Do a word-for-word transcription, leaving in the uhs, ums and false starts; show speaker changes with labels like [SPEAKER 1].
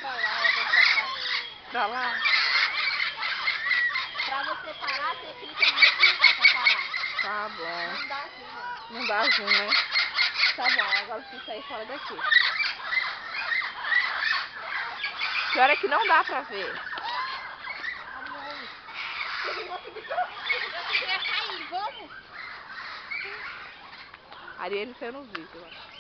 [SPEAKER 1] pra lá, eu vou pra cá.
[SPEAKER 2] Pra lá?
[SPEAKER 1] Pra você parar, você clica nesse lugar pra parar.
[SPEAKER 2] Tá bom.
[SPEAKER 1] Não dá zoom, não.
[SPEAKER 2] Não dá zoom, né? Tá bom, agora eu preciso sair fora daqui. Pior é que não dá pra ver.
[SPEAKER 1] Ah, não. Eu não consegui correr. Eu queria cair, vamos?
[SPEAKER 2] A Ariane saiu no vídeo, ó.